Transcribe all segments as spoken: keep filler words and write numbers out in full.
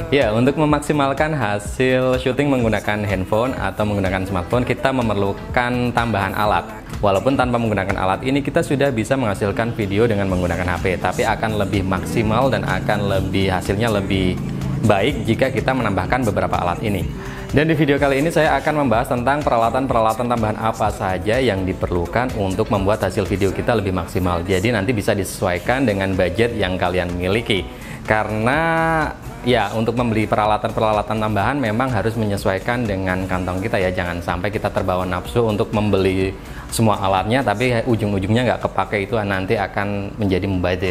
Ya, untuk memaksimalkan hasil syuting menggunakan handphone atau menggunakan smartphone, kita memerlukan tambahan alat. Walaupun tanpa menggunakan alat ini, kita sudah bisa menghasilkan video dengan menggunakan H P, tapi akan lebih maksimal dan akan lebih hasilnya lebih baik jika kita menambahkan beberapa alat ini. Dan di video kali ini saya akan membahas tentang peralatan-peralatan tambahan apa saja yang diperlukan untuk membuat hasil video kita lebih maksimal. Jadi nanti bisa disesuaikan dengan budget yang kalian miliki. Karena ya, untuk membeli peralatan-peralatan tambahan memang harus menyesuaikan dengan kantong kita ya. Jangan sampai kita terbawa nafsu untuk membeli semua alatnya, tapi ujung-ujungnya nggak kepake, itu nanti akan menjadi mubazir.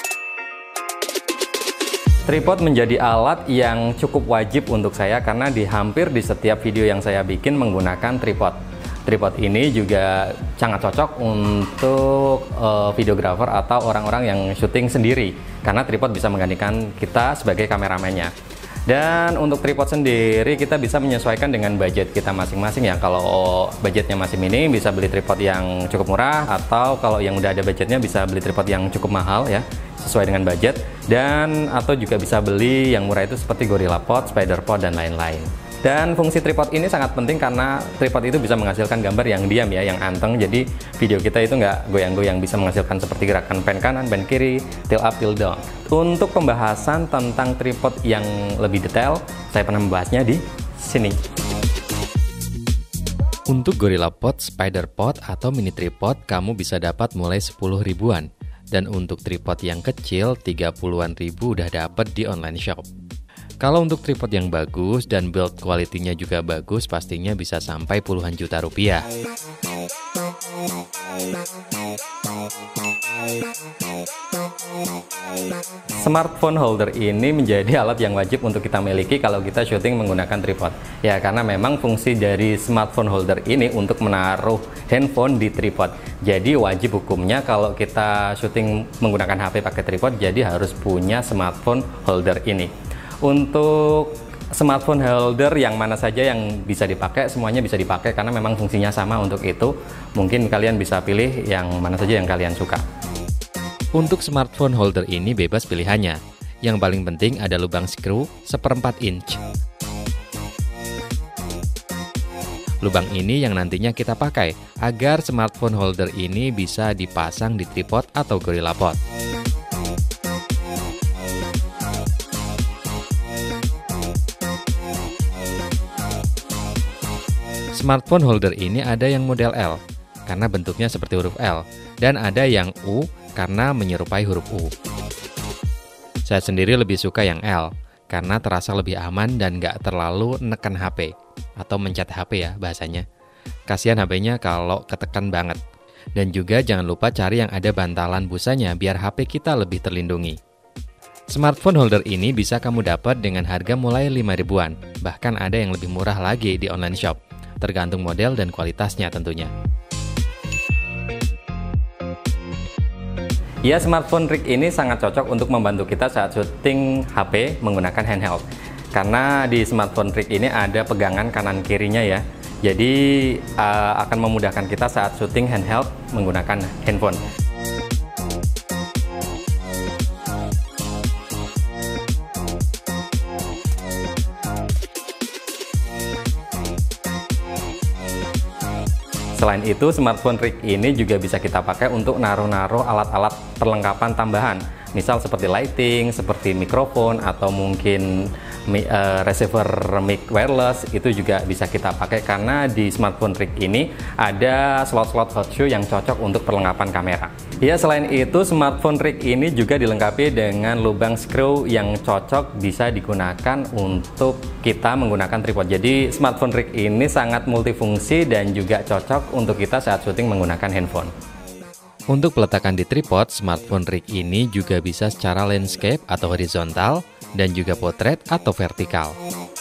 Tripod menjadi alat yang cukup wajib untuk saya karena di hampir di setiap video yang saya bikin menggunakan tripod. Tripod ini juga sangat cocok untuk uh, videographer atau orang-orang yang syuting sendiri karena tripod bisa menggantikan kita sebagai kameramennya. Dan untuk tripod sendiri kita bisa menyesuaikan dengan budget kita masing-masing ya. Kalau budgetnya masih minim bisa beli tripod yang cukup murah, atau kalau yang udah ada budgetnya bisa beli tripod yang cukup mahal ya, sesuai dengan budget. Dan atau juga bisa beli yang murah itu seperti GorillaPod, SpiderPod dan lain-lain. Dan fungsi tripod ini sangat penting karena tripod itu bisa menghasilkan gambar yang diam ya, yang anteng. Jadi video kita itu nggak goyang-goyang, bisa menghasilkan seperti gerakan pen kanan, pen kiri, tilt up, tilt down. Untuk pembahasan tentang tripod yang lebih detail, saya pernah membahasnya di sini. Untuk GorillaPod, SpiderPod atau mini tripod kamu bisa dapat mulai sepuluh ribuan. Dan untuk tripod yang kecil tiga puluhan ribu udah dapat di online shop. Kalau untuk tripod yang bagus dan build quality-nya juga bagus, pastinya bisa sampai puluhan juta rupiah. Smartphone holder ini menjadi alat yang wajib untuk kita miliki kalau kita syuting menggunakan tripod. Ya, karena memang fungsi dari smartphone holder ini untuk menaruh handphone di tripod. Jadi wajib hukumnya kalau kita syuting menggunakan H P pakai tripod, jadi harus punya smartphone holder ini. Untuk smartphone holder yang mana saja yang bisa dipakai, semuanya bisa dipakai karena memang fungsinya sama untuk itu. Mungkin kalian bisa pilih yang mana saja yang kalian suka. Untuk smartphone holder ini bebas pilihannya. Yang paling penting ada lubang skru seperempat inch. Lubang ini yang nantinya kita pakai agar smartphone holder ini bisa dipasang di tripod atau GorillaPod. Smartphone holder ini ada yang model L karena bentuknya seperti huruf L, dan ada yang U karena menyerupai huruf U. Saya sendiri lebih suka yang L karena terasa lebih aman dan nggak terlalu neken H P atau mencet H P ya bahasanya. Kasihan H P-nya kalau ketekan banget. Dan juga jangan lupa cari yang ada bantalan busanya biar H P kita lebih terlindungi. Smartphone holder ini bisa kamu dapat dengan harga mulai lima ribuan, bahkan ada yang lebih murah lagi di online shop. Tergantung model dan kualitasnya tentunya. Ya, smartphone rig ini sangat cocok untuk membantu kita saat syuting H P menggunakan handheld. Karena di smartphone rig ini ada pegangan kanan kirinya ya. Jadi uh, akan memudahkan kita saat syuting handheld menggunakan handphone. Selain itu, smartphone rig ini juga bisa kita pakai untuk naruh-naruh alat-alat perlengkapan tambahan. Misal seperti lighting, seperti mikrofon, atau mungkin uh, receiver mic wireless, itu juga bisa kita pakai karena di smartphone rig ini ada slot-slot hot shoe yang cocok untuk perlengkapan kamera. Ya, selain itu smartphone rig ini juga dilengkapi dengan lubang screw yang cocok bisa digunakan untuk kita menggunakan tripod. Jadi smartphone rig ini sangat multifungsi dan juga cocok untuk kita saat syuting menggunakan handphone. Untuk peletakan di tripod, smartphone rig ini juga bisa secara landscape atau horizontal dan juga potret atau vertikal.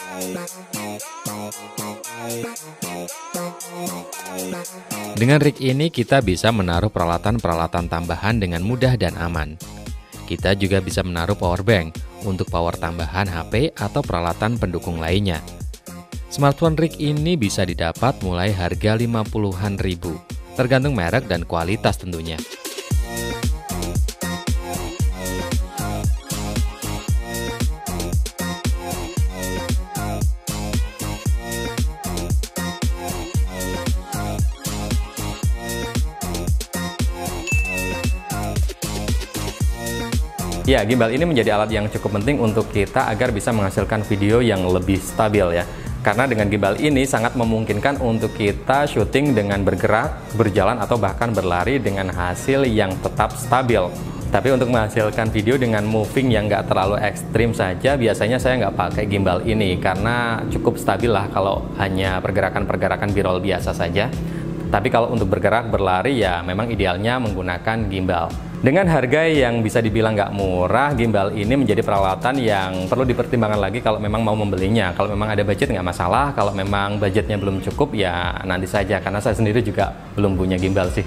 Dengan rig ini kita bisa menaruh peralatan-peralatan tambahan dengan mudah dan aman. Kita juga bisa menaruh power bank untuk power tambahan H P atau peralatan pendukung lainnya. Smartphone rig ini bisa didapat mulai harga lima puluhan ribu. Tergantung merek dan kualitas tentunya. Ya, gimbal ini menjadi alat yang cukup penting untuk kita agar bisa menghasilkan video yang lebih stabil ya. Karena dengan gimbal ini sangat memungkinkan untuk kita syuting dengan bergerak, berjalan, atau bahkan berlari dengan hasil yang tetap stabil. Tapi untuk menghasilkan video dengan moving yang nggak terlalu ekstrim saja, biasanya saya nggak pakai gimbal ini karena cukup stabil lah kalau hanya pergerakan-pergerakan B-roll biasa saja. Tapi kalau untuk bergerak, berlari ya memang idealnya menggunakan gimbal. Dengan harga yang bisa dibilang nggak murah, gimbal ini menjadi peralatan yang perlu dipertimbangkan lagi kalau memang mau membelinya. Kalau memang ada budget nggak masalah, kalau memang budgetnya belum cukup ya nanti saja, karena saya sendiri juga belum punya gimbal sih.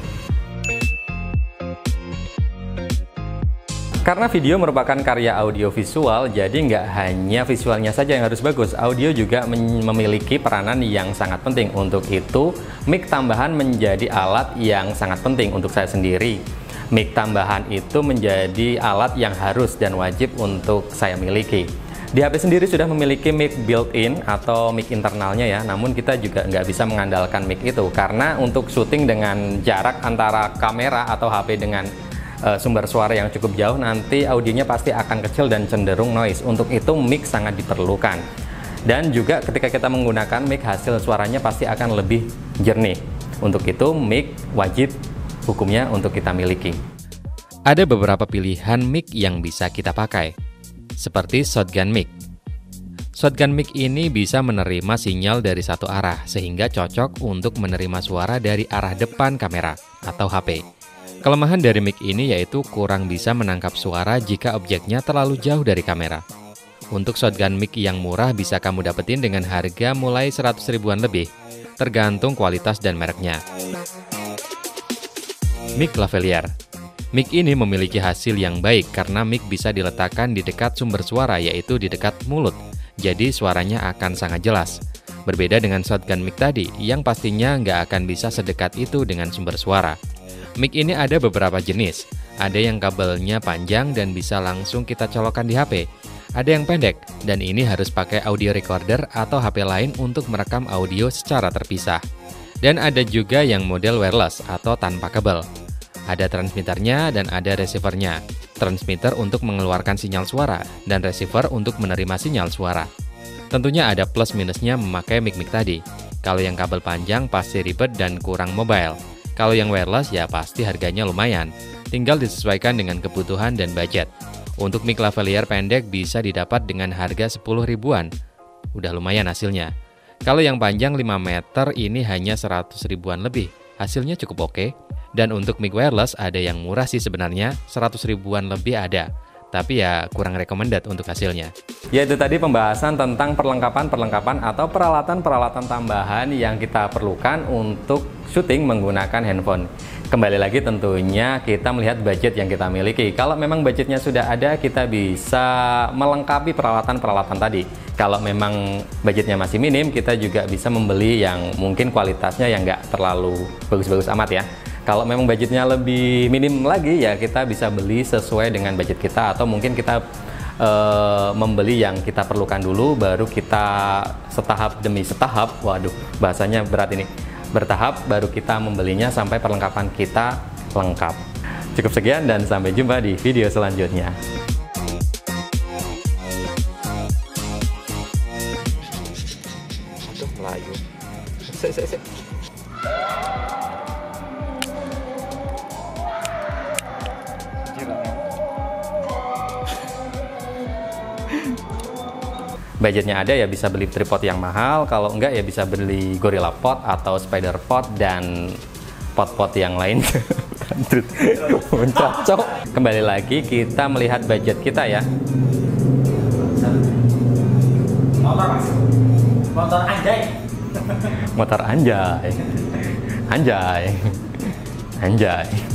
Karena video merupakan karya audiovisual, jadi nggak hanya visualnya saja yang harus bagus, audio juga memiliki peranan yang sangat penting. Untuk itu, mic tambahan menjadi alat yang sangat penting untuk saya sendiri. Mic tambahan itu menjadi alat yang harus dan wajib untuk saya miliki. Di H P sendiri sudah memiliki mic built-in atau mic internalnya ya, namun kita juga nggak bisa mengandalkan mic itu, karena untuk syuting dengan jarak antara kamera atau H P dengan sumber suara yang cukup jauh, nanti audionya pasti akan kecil dan cenderung noise. Untuk itu mic sangat diperlukan. Dan juga ketika kita menggunakan mic, hasil suaranya pasti akan lebih jernih. Untuk itu mic wajib hukumnya untuk kita miliki. Ada beberapa pilihan mic yang bisa kita pakai, seperti shotgun mic. Shotgun mic ini bisa menerima sinyal dari satu arah, sehingga cocok untuk menerima suara dari arah depan kamera atau H P. Kelemahan dari mic ini yaitu kurang bisa menangkap suara jika objeknya terlalu jauh dari kamera. Untuk shotgun mic yang murah bisa kamu dapetin dengan harga mulai seratus ribuan lebih, tergantung kualitas dan mereknya. Mic lavalier. Mic ini memiliki hasil yang baik karena mic bisa diletakkan di dekat sumber suara, yaitu di dekat mulut, jadi suaranya akan sangat jelas. Berbeda dengan shotgun mic tadi, yang pastinya nggak akan bisa sedekat itu dengan sumber suara. Mic ini ada beberapa jenis, ada yang kabelnya panjang dan bisa langsung kita colokkan di H P, ada yang pendek, dan ini harus pakai audio recorder atau H P lain untuk merekam audio secara terpisah. Dan ada juga yang model wireless atau tanpa kabel. Ada transmitternya dan ada receivernya. Transmitter untuk mengeluarkan sinyal suara, dan receiver untuk menerima sinyal suara. Tentunya ada plus minusnya memakai mic-mic tadi. Kalau yang kabel panjang pasti ribet dan kurang mobile. Kalau yang wireless ya pasti harganya lumayan, tinggal disesuaikan dengan kebutuhan dan budget. Untuk mic lavalier pendek bisa didapat dengan harga sepuluh ribuan, udah lumayan hasilnya. Kalau yang panjang lima meter ini hanya seratus ribuan lebih, hasilnya cukup oke. Dan untuk mic wireless ada yang murah sih sebenarnya, seratus ribuan lebih ada. Tapi ya kurang recommended untuk hasilnya. Ya, itu tadi pembahasan tentang perlengkapan-perlengkapan atau peralatan-peralatan tambahan yang kita perlukan untuk syuting menggunakan handphone. Kembali lagi tentunya kita melihat budget yang kita miliki. Kalau memang budgetnya sudah ada, kita bisa melengkapi peralatan-peralatan tadi. Kalau memang budgetnya masih minim, kita juga bisa membeli yang mungkin kualitasnya yang nggak terlalu bagus-bagus amat ya. Kalau memang budgetnya lebih minim lagi ya kita bisa beli sesuai dengan budget kita, atau mungkin kita e, membeli yang kita perlukan dulu, baru kita setahap demi setahap, waduh bahasanya berat ini, bertahap baru kita membelinya sampai perlengkapan kita lengkap. Cukup sekian dan sampai jumpa di video selanjutnya. Aduh, Melayu. Se -se -se. Budgetnya ada ya bisa beli tripod yang mahal, kalau enggak ya bisa beli Gorilla Pod atau Spider Pod dan pot-pot yang lain. Cocok. Kembali lagi kita melihat budget kita ya. Motor mas, motor anjay. Motor anjay, anjay, anjay.